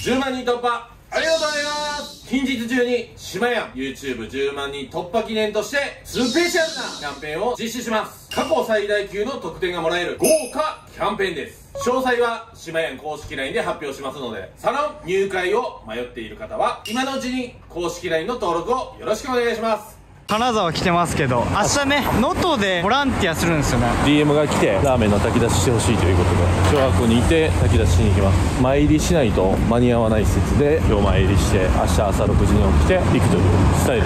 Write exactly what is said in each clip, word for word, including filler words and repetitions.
じゅうまんにん突破ありがとうございます。近日中に島や YouTubeじゅうまんにん突破記念としてスペシャルなキャンペーンを実施します。過去最大級の特典がもらえる豪華キャンペーンです。詳細は島やん公式 ライン で発表しますので、サロン入会を迷っている方は今のうちに公式 ライン の登録をよろしくお願いします。 金沢来てますけど、明日ね能登でボランティアするんですよね。 ディーエム が来てラーメンの炊き出ししてほしいということで小学校にいて炊き出ししに行きます。前入りしないと間に合わない施設で今日前入りして明日朝ろくじに起きて行くというスタイルです。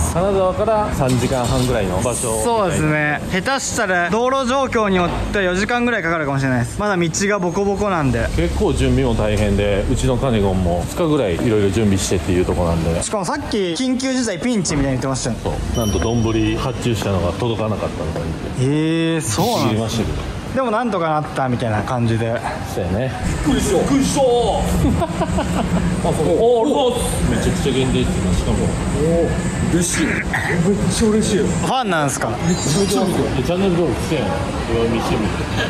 金沢からさんじかんはんぐらいの場所。 そうですね、下手したら道路状況によってはよじかんぐらいかかるかもしれないです。まだ道がボコボコなんで結構準備も大変で、うちのカネゴンもふつかぐらいいろいろ準備してっていうところなんで。 しかもさっき緊急事態ピンチみたいに言ってましたよね。 そうなんと丼発注したのが届かなかったのがいて、 へえ、そうなんですね。 知りましたけど、 でもなんとかなったみたいな感じで。 そうやね。びっくりしたびっくりしたあ、そう、おお、めちゃくちゃ限定って言います。しかもおお、嬉しい、めっちゃ嬉しいよ。 ファンなんすか。 めっちゃ嬉しい。チャンネル登録してん弱みしてみ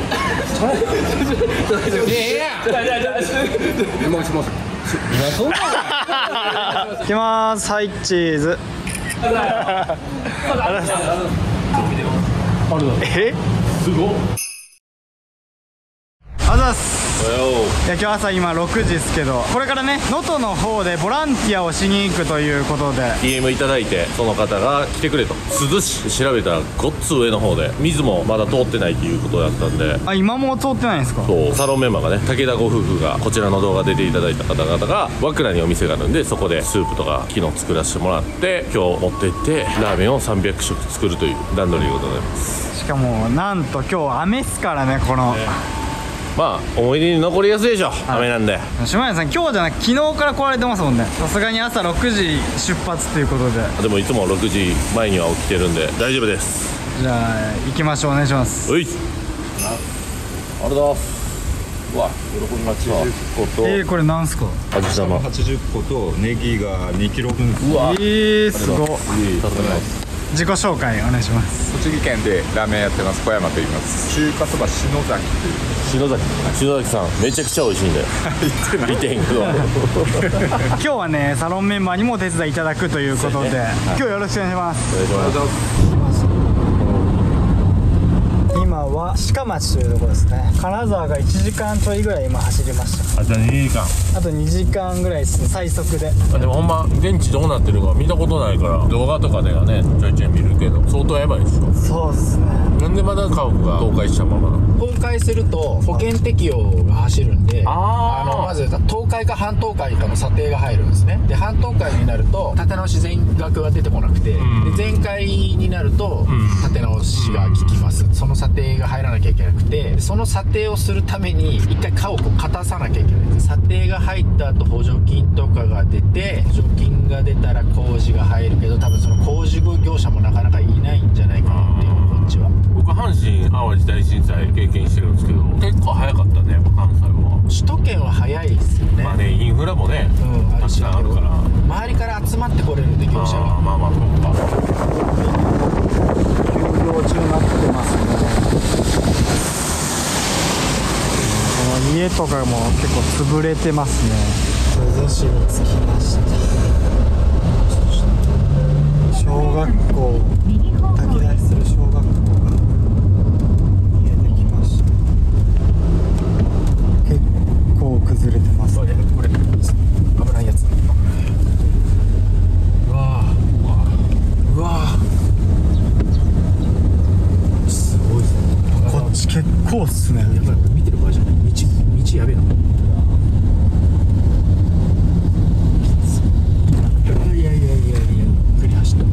て。いやいやいやもしもし今そういきまーす。はい、チーズ。 あれだ。 え、 すごっ。 あざっす。いや、今日朝今ろくじですけど、これからね能登の方でボランティアをしに行くということでディーエム いただいて、その方が来てくれと。珠洲市調べたらごっつ上の方で水もまだ通ってないっていうことだったんで。 あ、今も通ってないんですか。 そう、サロンメンバーがね、武田ご夫婦がこちらの動画出ていただいた方々が和倉にお店があるんで、そこでスープとか昨日作らせてもらって、今日持って行ってラーメンをさんびゃくしょく作るという段取りでございます。 しかもなんと今日雨っすからね、この、ね、 まあ思い出に残りやすいでしょ、雨なんで。 島谷さん今日じゃなく昨日から来られてますもんね。さすがに朝ろくじ出発ということで。 でもいつもろくじまえには起きてるんで大丈夫です。 じゃあ行きましょう。お願いします。 はい、ありがとうございます。うわ、喜びました。はちじゅっことえー、これなんすか。 味玉はちじゅっことネギがにキロぶん。 うわ、 えー、すごっ。自己紹介お願いします。 栃木県でラーメンやってます小山と言います。中華そば篠崎という。 篠崎篠崎さんめちゃくちゃ美味しいんで見てへんけど今日はねサロンメンバーにもお手伝いいただくということで、ね、はい、今日よろしくお願いします。お願いします。今は鹿町というところですね。金沢がいちじかんちょいぐらい今走りました。 あとにじかんあとにじかんぐらいですね、最速で。 あ、でもほんま現地どうなってるか見たことないから動画とかではねちょいちょい見るけど相当やばいでしょ。 そうっすね。 なんでまだ家屋が倒壊したままなの。 倒壊すると保険適用が走るんで、あのまず倒壊か半倒壊かの査定が入るんですね。で半倒壊になると建て直し全額が出てこなくて、うん、で全壊になると建て直しが効きます、うん、その査定が入らなきゃいけなくて、その査定をするために一回家屋を勝たさなきゃいけない。査定が入った後補助金とかが出て、補助金が出たら工事が入るけど、多分その工事業者もなかなかいないんじゃないかなっていう、こっちは。僕阪神・淡路大震災経験してるんですけど結構早かったね、関西は。 首都圏は早いですよね。 まあね、インフラもね、うん、たくさんあるから周りから集まってこれるんで業者が。 まあまあそうか。 休業中になってますね。この家とかも結構潰れてますね。珠洲市に着きました。小学校、炊き出しする小学校が見えてきました。結構崩れてますね。 これ危ないやつ。うわーうわーすごいですね。 こっち結構っすね。 やばい、見てる場合じゃない。道道やべえな。いやいやいやいや、ゆっくり走った。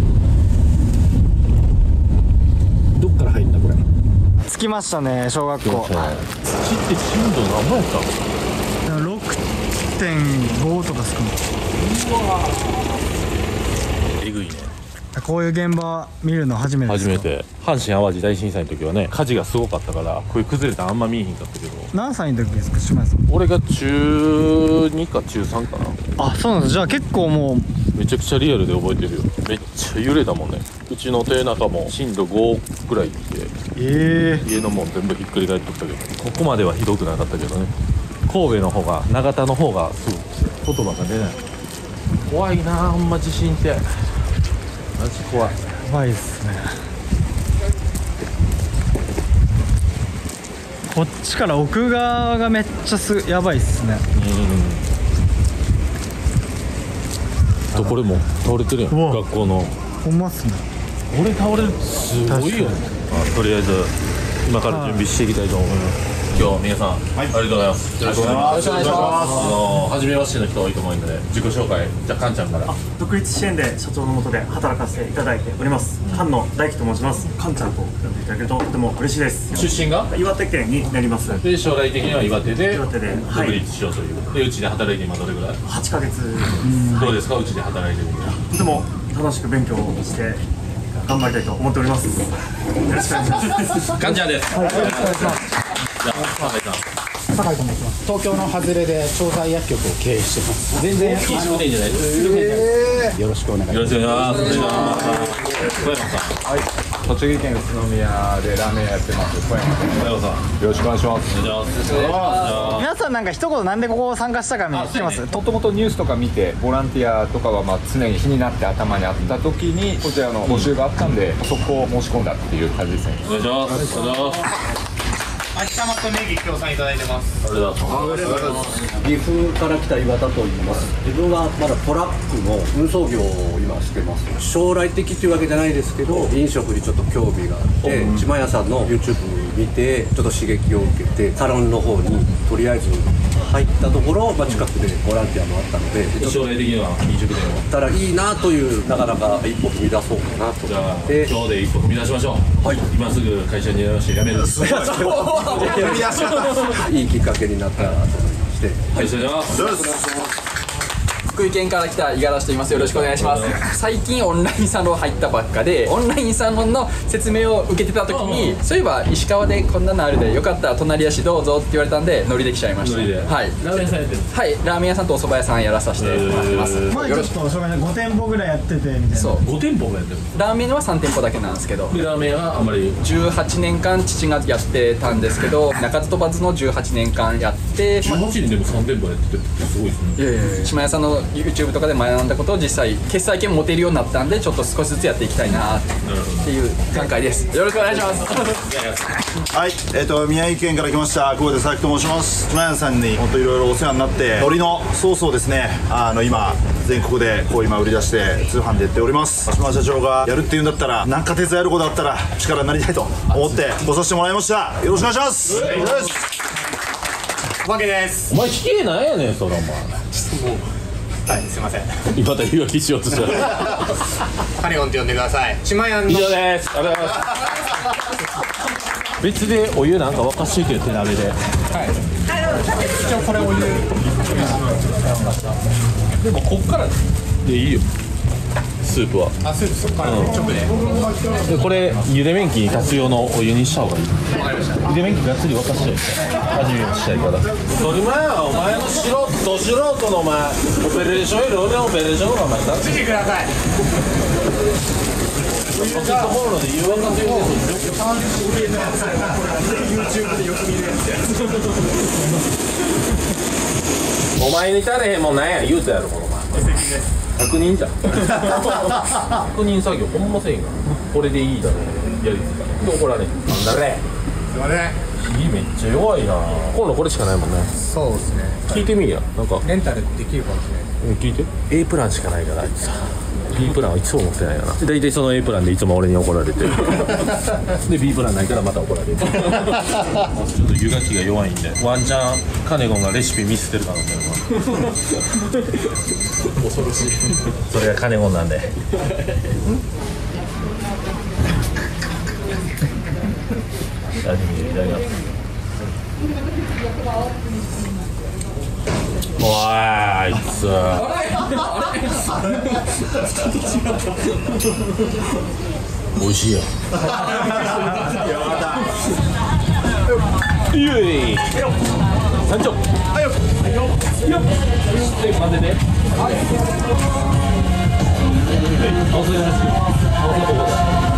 どっから入ったこれ。 着きましたね、小学校。 土って震度何ぼやったの。 ろくてんご とかですかね。 うわえぐいね。 こういう現場見るの初めてですか。 初めて。阪神・淡路大震災の時はね火事がすごかったからこういう崩れたのあんま見えへんかったけど。 何歳の時ですか、島根さん。 俺が中にか中さんかな。 あ、そうなんです。じゃあ結構もうめちゃくちゃリアルで覚えてるよ。めっちゃ揺れたもんね。うちの手中も震度ごぐらい来て、 ええー、 家のもん全部ひっくり返っとったけど、ここまではひどくなかったけどね。神戸の方が長田の方がすぐ来て言葉が出ない。怖いなほんま地震って。マジ怖い。 やばいっすね。こっちから奥側がめっちゃすやばいっすね。 うん。とこれも倒れてるやん。 うわ学校の。 ほんまっすね。 これ倒れる。すごいよね。あ、とりあえず今から準備していきたいと思います。今日皆さん、はい、ありがとうございます。よろしくお願いします。あの初めましての人多いと思うので自己紹介じゃあかんちゃんから。 独立支援で社長の下で働かせていただいております、うん、菅野大樹と申します。かんちゃんと呼んでいただけるととても嬉しいです。 出身が岩手県になります。 で将来的には岩手で岩手で独立しようという、はい、でうちで働いて今どれぐらいはちかげつ。 どうですか、うちで働いてみて。 とても楽しく勉強して頑張りたいと思っております。よろしくお願いしますかんちゃんです。はい、よろしくお願いします。じゃあ酒井さん。 酒井と申します。東京の外れで調剤薬局を経営してます。全然いい仕事いいんじゃないですか。 よろしくお願いします。 よろしくお願いします。小山さん。 はい、栃木県宇都宮でラーメン屋やってます小山です。 小山さん、 よろしくお願いします。 お願いします。 皆さんなんか一言なんでここ参加したか聞きます？ もともとニュースとか見てボランティアとかはまあ常に気になって頭にあった時にこちらの募集があったんで、うん、そこを申し込んだっていう感じですね。 お願いします。お願いします。 明日またネギ協賛いただいてます。 ありがとうございます。 岐阜から来た岩田と言います。自分はまだトラックの運送業を今してます。将来的というわけじゃないですけど、飲食にちょっと興味があって、ちまやさんの YouTube 見てちょっと刺激を受けてサロンの方にとりあえず入ったところ、まあ、近くでボランティアもあったので、 将来的には飲食店をたらいいなという、なかなか一歩踏み出そうかなとじゃあ思って今日で一歩踏み出しましょう。はい、今すぐ会社に辞める。すごい踏み出しいいきっかけになったらと思いまして、 はい、失礼します。 福井県から来た五十嵐と言います。よろしくお願いします。最近オンラインサロン入ったばっかで、オンラインサロンの説明を受けてた時に、そういえば石川でこんなのあるでよかったら隣足どうぞって言われたんでノリで来ちゃいました。ノリで。はい。ラーメン屋さんやってる。はい、ラーメン屋さんとお蕎麦屋さんやらさせてもらってます。 前ちょっとお蕎麦屋ご店舗ぐらいやっててみたいな。 そう。 ご店舗もやってる。 ラーメンはさん店舗だけなんですけど。 でラーメンはあんまりじゅうはちねんかん父がやってたんですけど、鳴かず飛ばずのじゅうはちねんかんやって。 じゅうはちねんでもさん店舗やっててすごいですね。 いやいやいや。島屋さんの YouTube とかで学んだことを実際決済権持てるようになったんで、ちょっと少しずつやっていきたいなっていう段階です。よろしくお願いします。 はい、えっ、ー、と宮城県から来ました久保田佐々木と申します。島屋さんに本当いろいろお世話になって、海苔のソースをですね、あの今全国でこう今売り出して通販でやっております。島社長がやるっていうんだったら、何か手伝えることだったら力になりたいと思って来させてもらいました。よろしくお願いします。 おまけです。 お前聞けなんやねんそれ。お前はい、すいません。 また言い訳しようとしたカネゴンって呼んでください。島屋の以上です。ありがとうございます。別でお湯なんか沸かしていてよ、手鍋で。はい、 一応これお湯でもこっからでいいよ、スープは。 あ、スープそっから、うん、直ででこれゆで麺機に立つ用のお湯にした方がいい。ゆで麺機がっつり沸かしちゃい味見をしたいから。それ前はお前の素人ど素人のお前オペレーションより俺のオペレーションがお前だってついてください。 こっちのところで湯沸かせようとして YouTube でよく見るやつや。 お前に足れへんもんなんや言うたやろこの前。確認じゃん。確認作業ほんませんがこれでいいだろやりつかで怒られん。なんだれすいません。 火めっちゃ弱いな。今度これしかないもんね。 そうですね。 聞いてみいや。なんかレンタルできるかもしれない。 うん、聞いて。 A プランしかないからあいつさ B プランはいつも持ってないよな。大体その A プランでいつも俺に怒られてで B プランないからまた怒られる。ちょっと湯がきが弱いんでワンチャンカネゴンがレシピミスってる可能性も恐ろしい。それがカネゴンなんで。味見でいただきます。おいあいつ美味しいよ。イエーイ山頂はいよはいよで混ぜてはい合わせてますよ。合わせてます。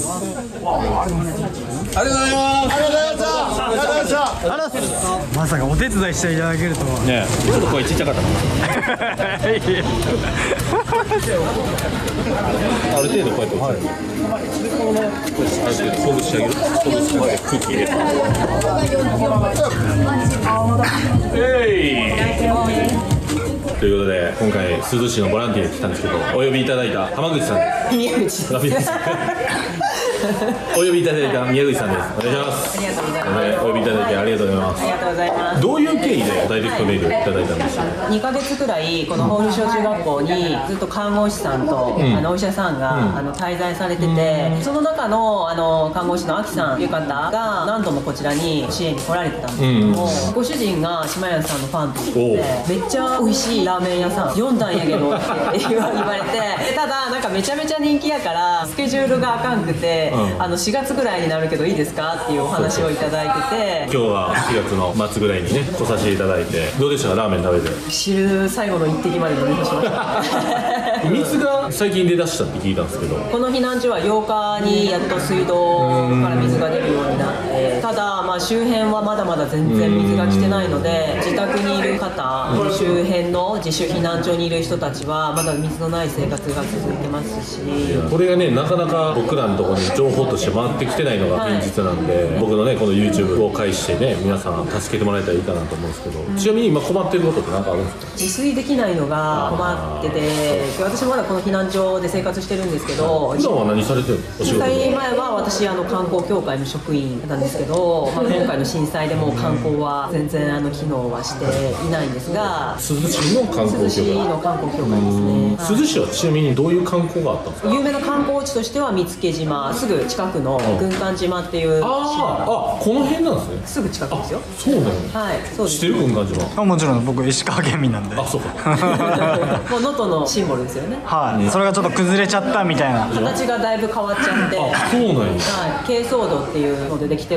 ますありがとうございますありがとうございましたありがとうございましたありがとうございましたまさかお手伝いしていただけるとはねえちょっと声ちっちゃかったある程度こうやって落ちるある程度ほぐしてあげるほぐして空気入れてということで今回珠洲市のボランティアに来たんですけどお呼びいただいた浜口さんです宮口ですお呼びいただいた宮口さんです。お願いします。 ありがとうございます。 お呼びいただいてありがとうございます。 ありがとうございます。 どういう経緯でダイレクトメールいただいたんですか。 にかげつくらいこの法律小中学校にずっと看護師さんと、うん、あのお医者さんが、うん、あの滞在されてて、うん、その中のあの看護師のあきさんという方が何度もこちらに支援に来られてたんですけども、うん、ご主人が島屋さんのファンということでめっちゃ美味しいラーメン屋さんよんだんやけどって言われてただなんかめちゃめちゃ人気やからスケジュールがあかんくて、うん、あのしがつぐらいになるけどいいですかっていうお話をいただいてて今日はしがつの末ぐらいにね来させていただいてどうでしたかラーメン食べて汁最後の一滴まで飲み干しました水が最近出だしたって聞いたんですけどこの避難所はようかにやっと水道から水が出るようになってただまあ周辺はまだまだ全然水が来てないので自宅にいる方周辺の自主避難所にいる人たちはまだ水のない生活が続いてますしこれがねなかなか僕らのところに情報として回ってきてないのが現実なんで、はい、僕のねこの YouTube を介してね皆さん助けてもらえたらいいかなと思うんですけど、うん、ちなみに今困ってることって何かあるんですか。 自炊できないのが困ってて私もまだこの避難所で生活してるんですけど普段は何されてるの。 震災前は私あの観光協会の職員なんですけど、まあ、今回の震災でもう観光は全然あの機能はしていないんですが珠洲市の観光協会珠洲市の観光協会ですね。 珠洲市はちなみにどういう観光があったんですか。 有名な観光地としては見附島すぐ近くの軍艦島っていう島ああこの辺なんですね。 すぐ近くですよ。 そうなの。 はいそうです。 知ってる軍艦島。 あもちろん僕石川県民なんで。 あそうかもう能登のシンボルですよね。 はい、それがちょっと崩れちゃったみたいな形がだいぶ変わっちゃってあそうなんや、 はい、珪藻土っていうのでできてる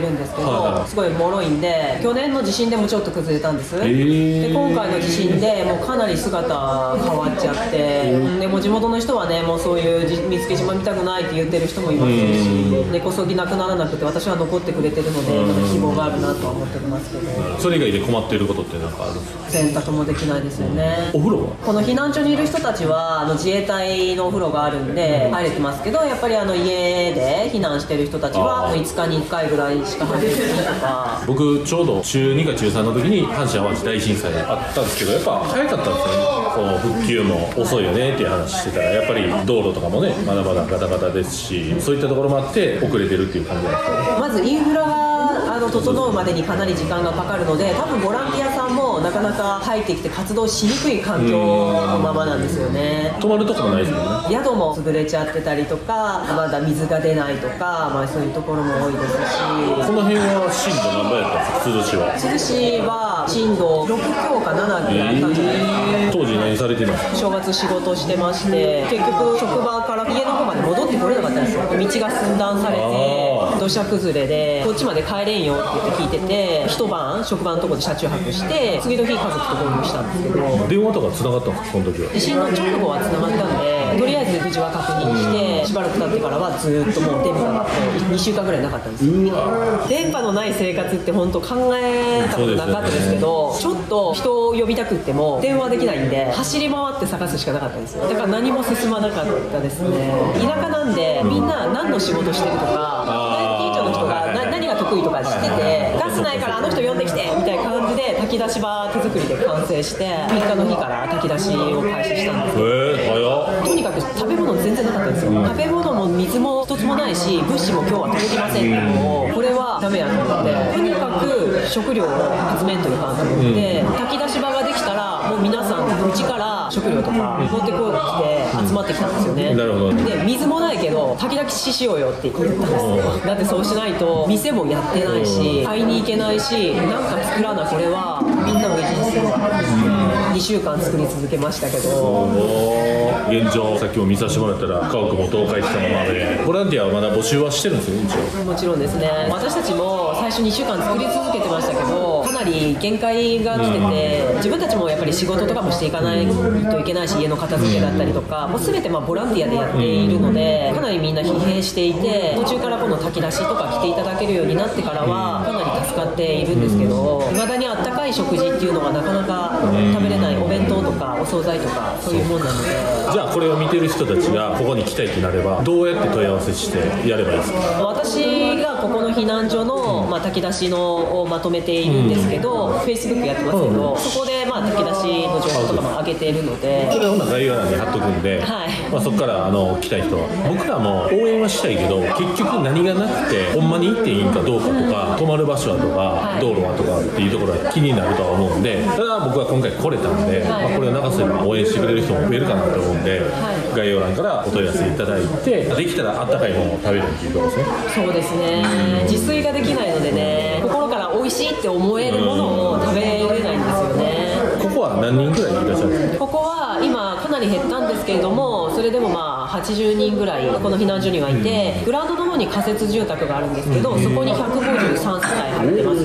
るんですけど、 はいはい、 すごい脆いんで、去年の地震でもちょっと崩れたんです、 えー、 で今回の地震でもうかなり姿変わっちゃって、えー、でも地元の人はね、もうそういう見附島見たくないって言ってる人もいますし、根こそぎなくならなくて私は残ってくれてるので、まだ希望があるなとは思ってますけど。 それ以外で困っていることって何かあるんですか？ 洗濯もできないですよね。 お風呂はこの避難所にいる人たちはあの自衛隊のお風呂があるんで入れてますけど、やっぱりあの家で避難してる人たちはいつかにいっかいぐらいしか入れてないとか。 僕ちょうどちゅうにかちゅうさんの時に阪神・淡路大震災あったんですけど、やっぱ早かったんですよね。この復旧も遅いよねっていう話してたら、やっぱり道路とかもねまだまだガタガタですし、そういったところもあって遅れてるっていう感じなんですか？ まずインフラがあの整うまでにかなり時間がかかるので、多分ボランティアさんもなかなか入ってきて活動しにくい環境のままなんですよね。 泊まるとこもないですよね。 宿も潰れちゃってたりとか、まだ水が出ないとか、まあ、そういうところも多いですし。 この辺は震度何倍やったんですか？珠洲市は。 珠洲市は震度ろく強かななぐらいあったんじゃないですか、 えー、当時何されてるんですか？ 正月仕事してまして、結局職場から家の方まで戻ってこれなかったんですよ。道が寸断されて土砂崩れでこっちまで帰れんよって言って聞いてて、一晩職場のところで車中泊して次の日家族と合流したんですけど。 電話とか繋がったんですか？その時は。 地震の直後は繋がったんで、とりあえず無事は確認して、しばらく経ってからはずっともう電波がにしゅうかんぐらいなかったんですよ。電波のない生活って本当考えたことなかったですけど、ちょっと人を呼びたくっても電話できないんで走り回って探すしかなかったんですよ。だから何も進まなかったですね。田舎なんでみんな何の仕事してるとか、近所の人がな何が得意とか知ってて、ガスないからあの人呼んできてみたいな感じで炊き出し場手作りで完成して、みっかの日から炊き出しを開始したんですけど、 えー、早っ。 とにかく食べ物全然なかったんですよ、うん、食べ物も水も一つもないし、物資も今日は届きませんってもうこれはダメやと思って、とにかく食料を集めんという感じで、うん、炊き出し場ができたらもう皆さんうちから食料とか持ってこいって集まってきたんですよね、うん、なるほど。で水もないけど炊き出ししようよって言ったんですよ。だってそうしないと店もやってないし買いに行けないし、なんか作らなこれはみんなを維持するわけですね、うん、にしゅうかん作り続けましたけど、 現状さっきも見させてもらったら家屋も倒壊したままで、ボランティアはまだ募集はしてるんですよね？一応もちろんですね。私たちも最初にしゅうかん作り続けてましたけど、かなり限界が来てて、自分たちもやっぱり仕事とかもしていかないといけないし、家の片付けだったりとかもう全てまあボランティアでやっているので、かなりみんな疲弊していて、途中からこの炊き出しとか来ていただけるようになってからはかなり助かっているんですけど、未だにあったかい食事っていうのがなかなか食べれない、お弁当とかお惣菜とかそういうもんなので。 じゃあこれを見てる人たちがここに来たいってなればどうやって問い合わせしてやればいいですか？ 私がここの避難所の、まあ、炊き出しのをまとめているんですけど、うん、Facebook やってますけど、うん、そこで、まあ、炊き出しの情報とかも上げているので、 それを概要欄に貼っとくんで、はい、まあ、そこからあの来たい人は、僕らも応援はしたいけど結局何がなくてほんまに行っていいんかどうかとか、泊まる場所はとか、はい、道路はとかっていうところが気になるとは思うんで、ただ僕は今回来れたんで、はい、まあ、これを流せば応援してくれる人も増えるかなと思うんで、はい、概要欄からお問い合わせいただいて、できたらあったかいものを食べるっていうことですね。 そうですね、自炊ができないのでね、心から美味しいって思えるものを食べれないんですよね。 ここは何人ぐらいいらっしゃるんですか？ ここは今かなり減ったんですけれども、それでもまあはちじゅうにんぐらいこの避難所にはいて、グラウンドの方に仮設住宅があるんですけど、そこにひゃくごじゅうさん世帯入ってます。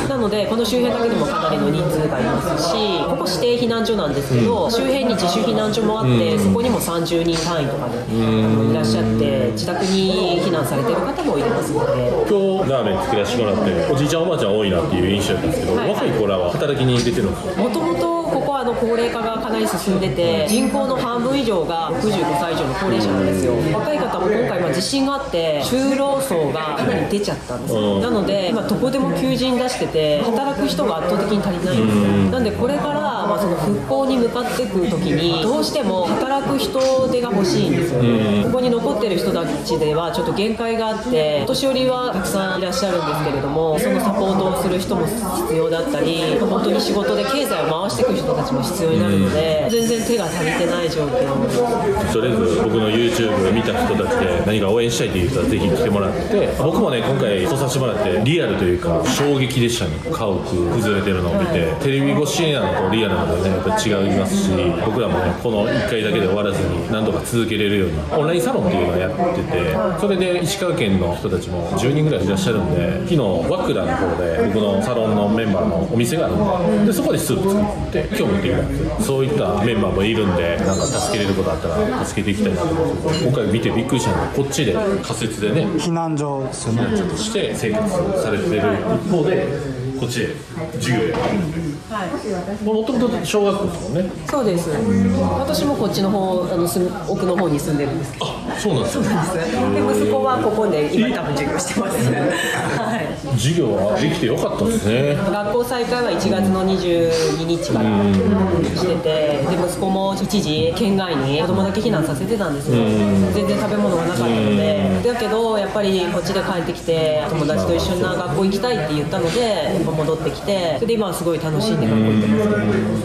なのでこの周辺だけでもかなりの人数がいますし、ここ指定避難所なんですけど、周辺に自主避難所もあって、そこにもさんじゅうにん単位とかでいらっしゃって、自宅に避難されてる方もいますので。 今日ラーメン作らせてもらって、おじいちゃんおばあちゃん多いなっていう印象だったんですけど、はいはい、若い子らは働きに出てるんですか？ もともとここはあの高齢化がかなり進んでて、人口の半分以上がろくじゅうごさい以上の高齢者なんですよ。若い方も今回まあ地震があって就労層がかなり出ちゃったんですよ。なので今どこでも求人出してて、働く人が圧倒的に足りないんですよ。なんでこれからまあその復興に向かっていく時にどうしても働く人手が欲しいんですよね。ここに残ってる人たちではちょっと限界があって、お年寄りはたくさんいらっしゃるんですけれども、そのサポートをする人も必要だったり、本当に仕事で経済を回していく人たちも必要になるので、全然手が足りてない状況。 とりあえず僕の YouTube 見た人たちで何か応援したいという人はぜひ来てもらって、僕もね今回来させてもらってリアルというか衝撃でしたね。家屋崩れてるのを見て、テレビ越しなのとリアルなのでねやっぱり違いますし、僕らもねこのいっかいだけで終わらずに何度か続けれるようにオンラインサロンっていうのをやってて、それで石川県の人たちもじゅうにんぐらいいらっしゃるんで、昨日和倉の方で僕のサロンのメンバーのお店があるんで、でそこでスープ作って今日持ってきたんですよ。そういったメンバーもいるんで、なんか助けれることあったら助けていきたいなと思って、今回見てびっくりしたのがこっちで仮設でね避難所ですよね。 避難所として生活されてる一方でこっちで授業やってるんで、もともと小学校ですもんね。 そうです。私もこっちの方、あの住奥の方に住んでるんですけど。 あ、そうなんですよ。 で息子はここで今多分授業してます。はい。 授業はできてよかったですね。 学校再開はいちがつのにじゅうににちからしてて、で息子も一時県外に子供だけ避難させてたんですよ。全然食べ物がなかったので、だけどやっぱりこっちで帰ってきて友達と一緒に学校行きたいって言ったので、やっぱ戻ってきて、それで今はすごい楽しんで学校行ってます。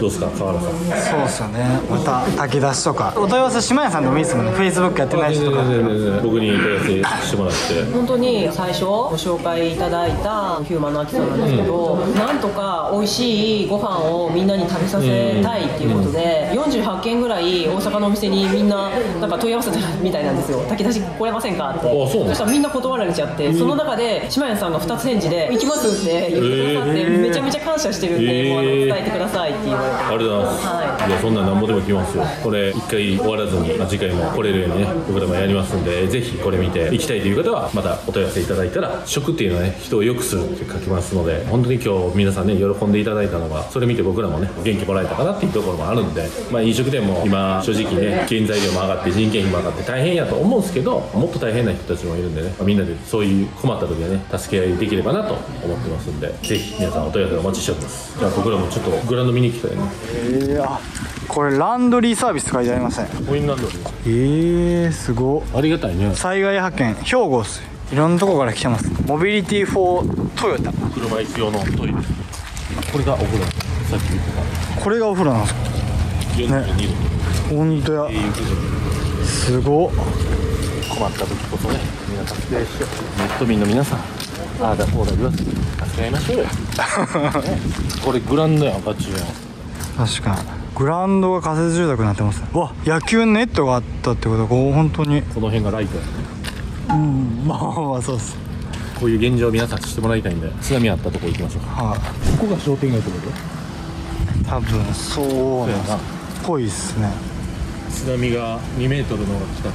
どうですか川原さん。 そうですよね。また炊き出しとかお問い合わせ島屋さんでもいいですもんね。 Facebook やってない人とか僕に問い合わせしてもらって、 本当に最初ご紹介いただいたヒューマンのあきさんなんですけど、うん、なんとか美味しいご飯をみんなに食べさせたいっていうことで、うん、よんじゅうはっけんぐらい大阪のお店にみんななんか問い合わせたみたいなんですよ。炊き出し来れませんかって。 そ, そしたらみんな断られちゃって、うん、その中で島屋さんがふたつ返事で行きますって言ってくださって、えー、めちゃめちゃ感謝してるんで、えー、もうあの伝えてくださいって言われて。 ありがとうございます、はい、いやそんななんぼでも来ますよ。これ一回終わらずに次回も来れるようにね僕らもやりますんで、ぜひこれ見て行きたいという方はまたお問い合わせいただいたら、食っていうのはね人を良くするって書きますので、本当に今日皆さんね喜んでいただいたのが、それ見て僕らもね元気もらえたかなっていうところもあるんで、まあ飲食店も今正直ね原材料も上がって人件費も上がって大変やと思うんですけど、もっと大変な人たちもいるんでね、まあ、みんなでそういう困った時はね助け合いできればなと思ってますんで、ぜひ皆さんお問い合わせお待ちしております。じゃあ僕らもちょっとグラウンド見に行きたいね。 えー、あこれランドリーサービス書いてありません。 コインランドリー。 えー、すごありがたいね。 災害派遣兵庫っす。いろんなとこから来てます。モビリティフォートヨタ。 車椅子用のトイレ。これがお風呂。さっき言ってたこれがお風呂なんですかね。本当や。すごっ。 困った時こそねみんな助け合いして、ネット民の皆さんああだこうだ言わず助け合いましょうよ、ね、これグラウンドやん。バッチリやん。 確かにグラウンドが仮設住宅になってます。うわ野球ネットがあったってことはこう本当にこの辺がライトやね。 うんまあまあそうっす。 こういう現状を皆さん知ってもらいたいんで、津波あったとこ行きましょうか。はい、ここが商店街ってこと多分そうなんっぽいっすね。 津波がにメートルの近く。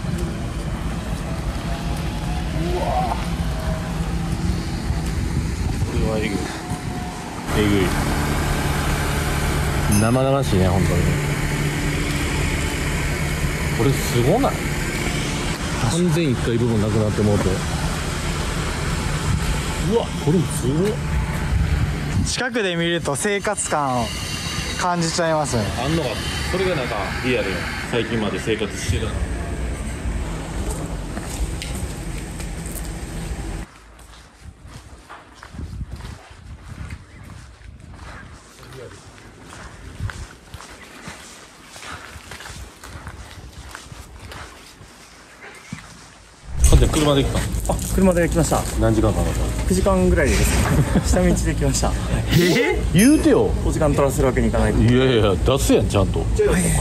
うわこれはえぐいえぐい生々しいね本当に。これすごない？完全いっかい部分なくなってもうて、うわこれすごい。 近くで見ると生活感を感じちゃいますね。 あんのがそれがなんかリアルや。最近まで生活してたな。車で来た。 あ、車で来ました。 何時間かかった？ くじかんぐらいです下道で来ました。 えー、言うてよ。 お時間取らせるわけにいかないと。 いやいや出すやんちゃんと。はい、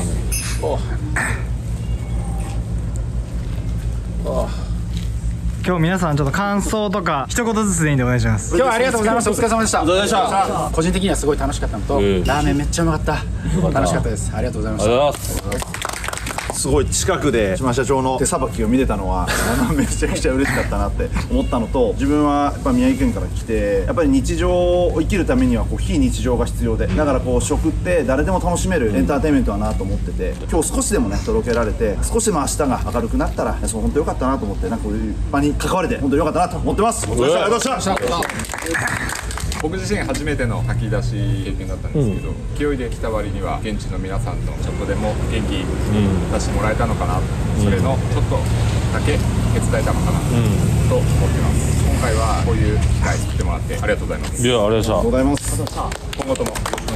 あ今日皆さんちょっと感想とか一言ずつでいいんでお願いします。 今日はありがとうございました。お疲れ様でした。 お疲れ様でした。 個人的にはすごい楽しかったのと、えー、ラーメンめっちゃうまかった。楽しかったです。ありがとうございました。ありがとうございます。 すごい近くで島社長の手さばきを見れたのはめちゃくちゃ嬉しかったなって思ったのと、自分はやっぱ宮城県から来てやっぱり日常を生きるためにはこう非日常が必要で、だからこう食って誰でも楽しめるエンターテインメントだなと思ってて、今日少しでもね届けられて少しでも明日が明るくなったらそう本当良かったなと思って、なんかこういう場に関われて本当に良かったなと思ってます。お疲れ様でした。 僕自身初めての炊き出し経験だったんですけど、うん、勢いで来た割には現地の皆さんとちょっとでも元気出してもらえたのかな、うん、それのちょっとだけ手伝えたのかな、うん、と思ってます。今回はこういう機会作ってもらってありがとうございます。 いやありがとうございます。 今後ともよろしくお願いします。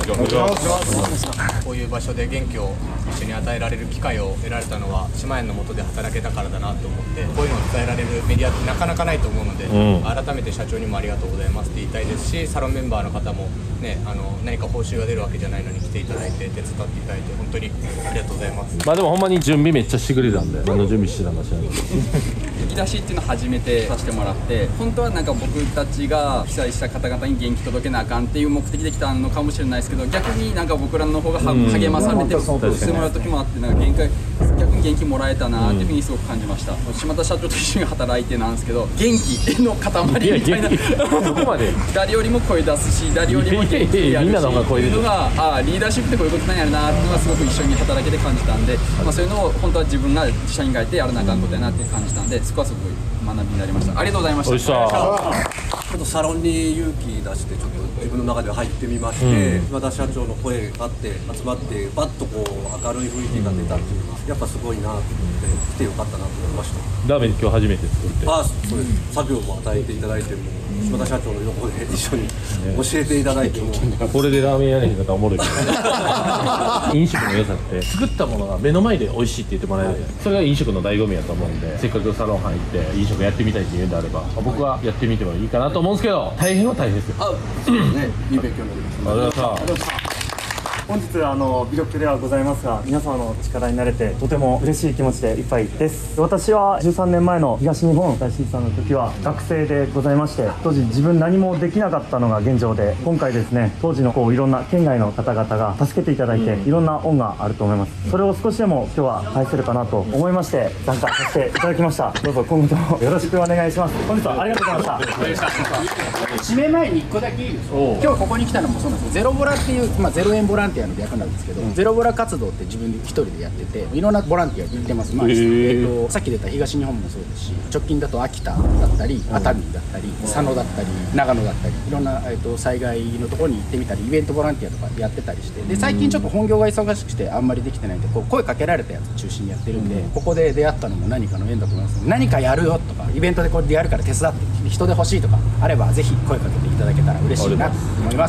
しくお願いします。こういう場所で元気を一緒に与えられる機会を得られたのは島園の下で働けたからだなと思って、こういうのを伝えられるメディアってなかなかないと思うので、うん、改めて社長にもありがとうございますって言いたいですし、サロンメンバーの方も、ね、あの何か報酬が出るわけじゃないのに来ていただいて手伝っていただいて本当にありがとうございます。 まあでもほんまに準備めっちゃしてくれたんで、何の準備してたんか知らない引き出しっていうのを初めてさせてもらって、本当はなんか僕たちが被災した方々に元気届けなあかんっていう目的できたのかもしれないですけど、逆になんか僕らの方が励まされてしてもらう時もあって、なんか限界逆に元気もらえたなっていうふうにすごく感じました。うん、島田社長と一緒に働いてなんですけど、元気の塊みたいな、そこまで誰よりも声出すし、誰よりも元気にやるしっていうのが、ああリーダーシップってこういうことなんやろなっていうのがすごく一緒に働けて感じたんで、まあ、そういうのを本当は自分が社員がいてやらなあかんことやなって感じたんで、そこはすごい学びになりました。ありがとうございました。 ちょっとサロンに勇気出してちょっと自分の中で入ってみまして、島田社長の声があって集まってバッとこう明るい雰囲気が出たっていうのはやっぱすごいなと思って来てよかったなと思いました。 ラーメン今日初めて作って、 ああそうです。作業も与えていただいても島田社長の横で一緒に教えていただいても、 これでラーメンやれへんかったらおもろいけど飲食の良さって作ったものが目の前で美味しいって言ってもらえるじゃないですか。それが飲食の醍醐味やと思うんで、せっかくサロン入って飲食やってみたいっていうんであれば、僕はやってみてもいいかなと思うんですけど、大変は大変ですよ。 あ、そうですね。いい勉強になります。 ありがとうございました。 本日あの微力ではございますが、皆様の力になれてとても嬉しい気持ちでいっぱいです。私はじゅうさんねんまえの東日本大震災の時は学生でございまして、当時自分何もできなかったのが現状で、今回ですね、当時のこういろんな県外の方々が助けていただいて、いろんな恩があると思います。それを少しでも今日は返せるかなと思いまして参加させていただきました。どうぞ今後ともよろしくお願いします。本日はありがとうございました。 締め前にいっこだけいいですか。今日ここに来たのもそうなんです。ゼロボラっていう、まあ、ゼロ円ボランティアの略なんですけど、ゼロボラ活動って自分で一人でやってて、いろんなボランティア行ってます。まあえーと、さっき出た東日本もそうですし、直近だと秋田だったり熱海だったり佐野だったり長野だったり、いろんな、えー、と災害のところに行ってみたりイベントボランティアとかやってたりして、で最近ちょっと本業が忙しくてあんまりできてないんで、こう声かけられたやつ中心にやってるんで、ここで出会ったのも何かの縁だと思います。何かやるよとかイベントでこれでやるから手伝って人で欲しいとかあればぜひ声かけていただけたら嬉しいなと思います。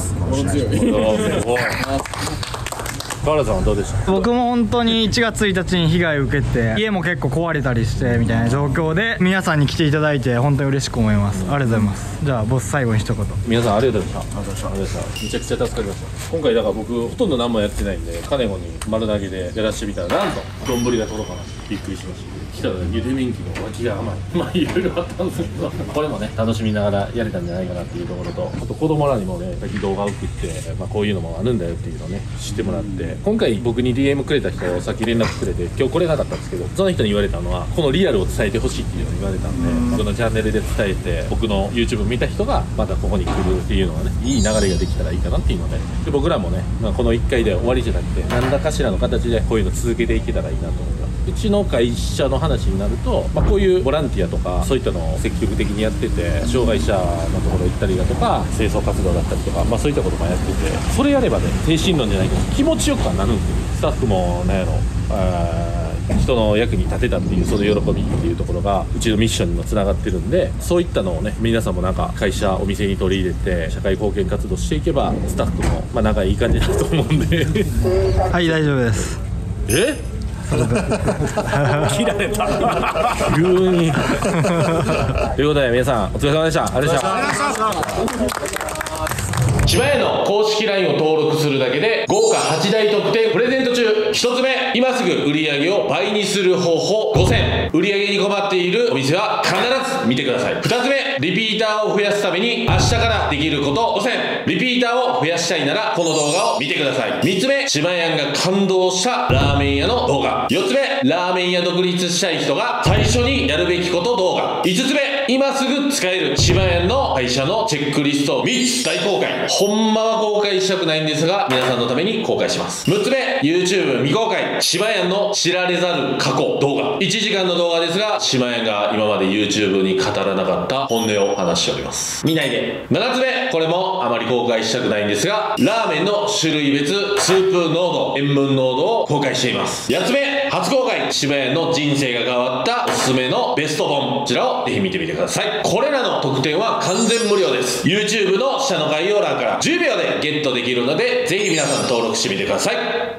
河原さんはどうでした？ 僕も本当にいちがつついたちに被害を受けて、家も結構壊れたりしてみたいな状況で、皆さんに来ていただいて本当に嬉しく思います。ありがとうございます。じゃあボス最後に一言。 皆さんありがとうございました。ありがとうございました。めちゃくちゃ助かりました。今回だから僕ほとんど何もやってないんで、カネゴに丸投げでやらせてみたら、なんと丼が届かない。びっくりしました。来たらゆで麺機の脇が甘い。まあいろいろあったんですけど、これもね楽しみながらやれたんじゃないかなっていうところと、あと子供らにもね動画を送って、まあ、こういうのもあるんだよっていうのをね知ってもらって、今回僕に ディーエム くれた人さっき連絡くれて、今日来れなかったんですけど、その人に言われたのはこのリアルを伝えてほしいっていうのを言われたんで、僕のチャンネルで伝えて、僕の YouTube 見た人がまたここに来るっていうのがね、いい流れができたらいいかなっていうので、で僕らもね、まあ、このいっかいで終わりじゃなくて何らかしらの形でこういうの続けていけたらいいなと思ってます。うちの会社の話になると、まあ、こういうボランティアとかそういったのを積極的にやってて、障害者のところ行ったりだとか清掃活動だったりとか、まあ、そういったこともやってて、それやればね精神論じゃないけど気持ちよくはなるんですよ。スタッフもなんやろあ人の役に立てたっていうその喜びっていうところがうちのミッションにもつながってるんで、そういったのをね皆さんもなんか会社お店に取り入れて社会貢献活動していけば、スタッフもまあ仲いい感じになると思うんではい大丈夫です。 え切られた急にということで皆さんお疲れ様でした。ありがとうございました。千葉屋の公式 ライン を登録するだけで豪華はちだい特典プレゼント中。ひとつめ、今すぐ売り上げを倍にする方法ごせん。売り上げに困っているお店は必ず見てください。ふたつめ、リピーターを増やすために明日からできることごせん。リピーターを増やしたいならこの動画を見てください。みっつめ、千葉屋が感動したラーメン屋の動画。よっつめ、ラーメン屋独立したい人が最初にやるべきこと動画。いつつめ、今すぐ使える千葉屋の会社のチェックリストみっつ大公開。ほんまは公開したくないんですが皆さんのために公開します。むっつめ、 YouTube 未公開千葉屋の知られざる過去動画。いちじかんの動画ですが、千葉屋が今まで YouTube に語らなかった本音を話しております。見ないで。ななつめ、これもあまり公開したくないんですが、ラーメンの種類別スープ濃度塩分濃度を公開しています。やっつめ、 初公開、柴谷の人生が変わったおすすめのベスト本、こちらをぜひ見てみてください。これらの特典は完全無料です。 YouTube の下の概要欄からじゅうびょうでゲットできるので、ぜひ皆さん登録してみてください。